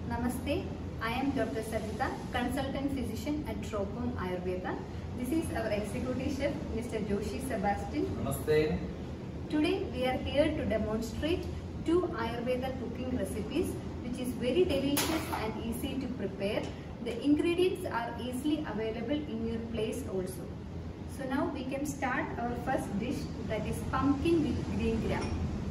Namaste, I am Dr. Sajita, consultant physician at Tropon Ayurveda. This is our executive chef, Mr. Joshi Sebastian. Namaste. Today we are here to demonstrate 2 Ayurveda cooking recipes which is very delicious and easy to prepare. The ingredients are easily available in your place also. So now we can start our first dish, that is pumpkin with green gram.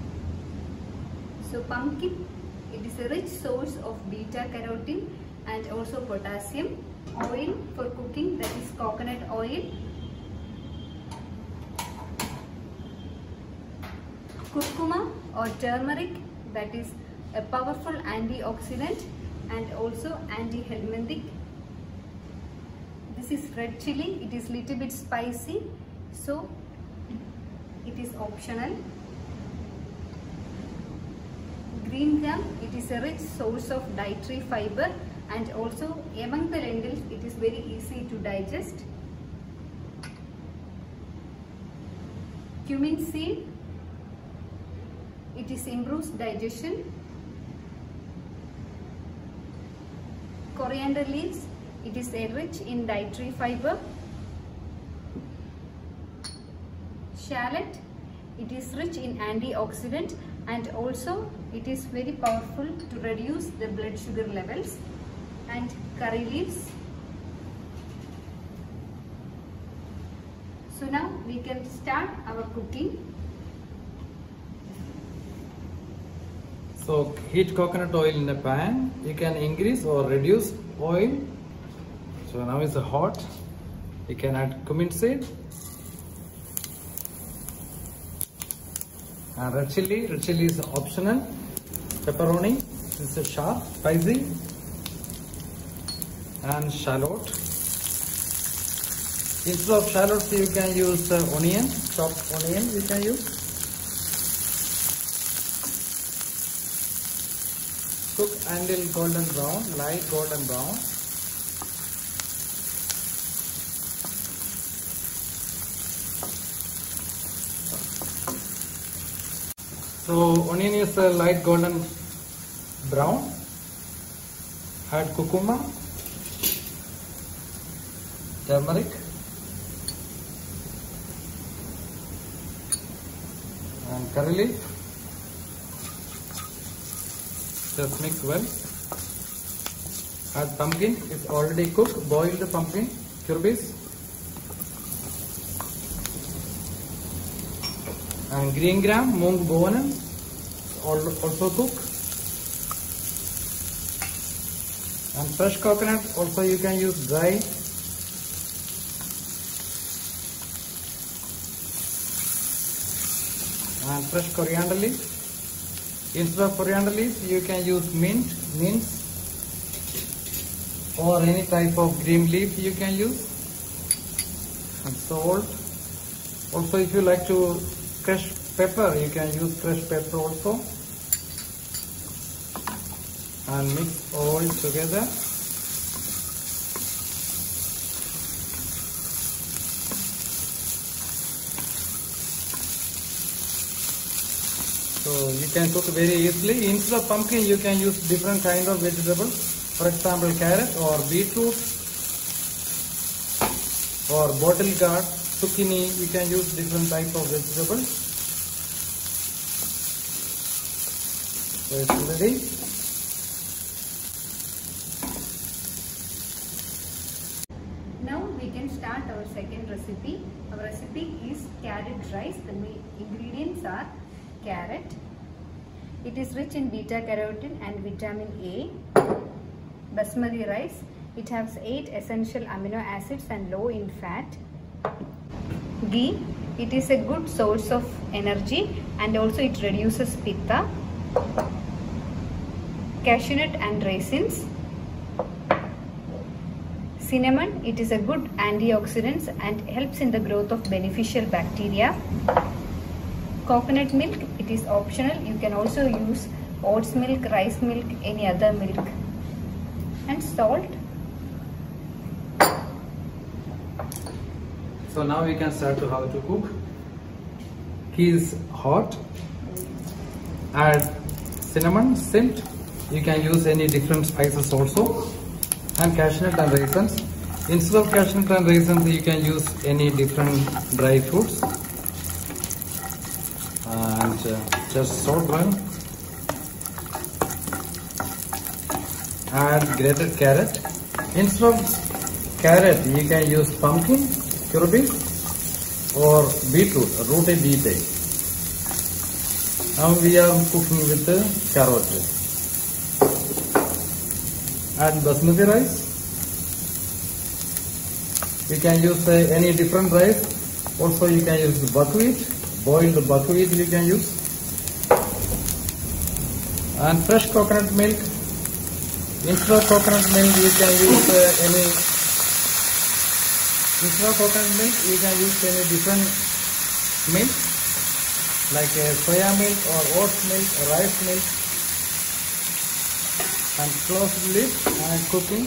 So pumpkin, it is a rich source of beta carotene and also potassium. Oil for cooking, that is coconut oil. Curcuma or turmeric, that is a powerful antioxidant and also anti-helminthic. This is red chili, it is little bit spicy, so it is optional. Green gram, it is a rich source of dietary fiber and also among the lentils it is very easy to digest. Cumin seed, it is improves digestion. Coriander leaves, it is rich in dietary fiber. Shallot, it is rich in antioxidant and also it is very powerful to reduce the blood sugar levels. And curry leaves. So now we can start our cooking. So heat coconut oil in a pan. You can increase or reduce oil. So now it's hot. You can add cumin seed. And red chili. Red chili is optional. Pepperoni. This is sharp, spicy. And shallot. Instead of shallots, you can use onion, chopped onion you can use. Cook until golden brown, light golden brown. So onion is a light golden brown. Add curcuma, turmeric, and curry leaf. Just mix well. Add pumpkin, it's already cooked. Boil the pumpkin, curbis. And green gram, mung bohnen, also cook. And fresh coconut, also you can use dry. And fresh coriander leaf. Instead of coriander leaf, you can use mint, or any type of green leaf you can use. And salt. Also, if you like to crush pepper, you can use crushed pepper also. And mix all together. So you can cook very easily. Instead of pumpkin, you can use different kind of vegetables. For example, carrot or beetroot or bottle gourd, zucchini. You can use different type of vegetables. So it's ready. Now we can start our second recipe. Our recipe is carrot rice. The main ingredients are carrot. It is rich in beta carotene and vitamin A. Basmati rice. It has 8 essential amino acids and low in fat. Ghee. It is a good source of energy and also it reduces pitta. Cashew nut and raisins. Cinnamon. It is a good antioxidant and helps in the growth of beneficial bacteria. Coconut milk, it is optional. You can also use oats milk, rice milk, any other milk. And salt. So now we can start to how to cook. Ghee is hot. Add cinnamon, scent, You can use any different spices also. And cashew nut and raisins. Instead of cashew nut and raisins, you can use any different dry fruits. And just salt them. Add grated carrot. Instead of carrot, you can use pumpkin, curry, or beetroot, rooty beet. Now we are cooking with the carrot. Add basmati rice. You can use any different rice. Also you can use the buckwheat, boiled buckwheat you can use. And fresh coconut milk. Instead of coconut milk you can use Instead of coconut milk you can use any different milk like soya milk or oat milk or rice milk. And close the lid and cooking.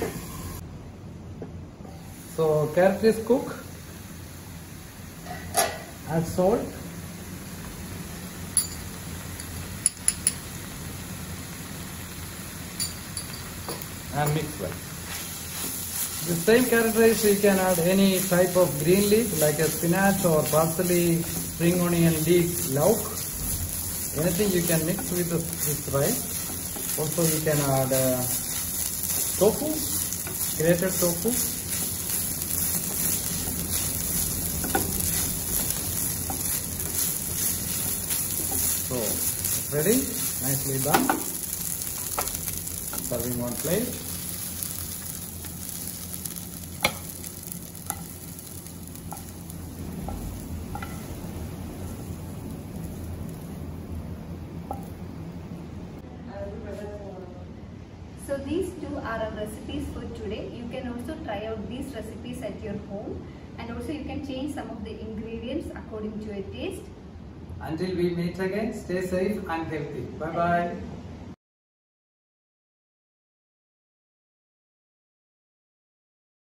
So carrot is cooked. Add salt. And mix well. The same carrot rice you can add any type of green leaf like a spinach or parsley, spring onion leek, lauk. Anything you can mix with this rice. Also you can add tofu, grated tofu. So it's ready, nicely done. Serving on plate. So these two are our recipes for today. You can also try out these recipes at your home, and also you can change some of the ingredients according to your taste. Until we meet again, stay safe and healthy. Bye bye.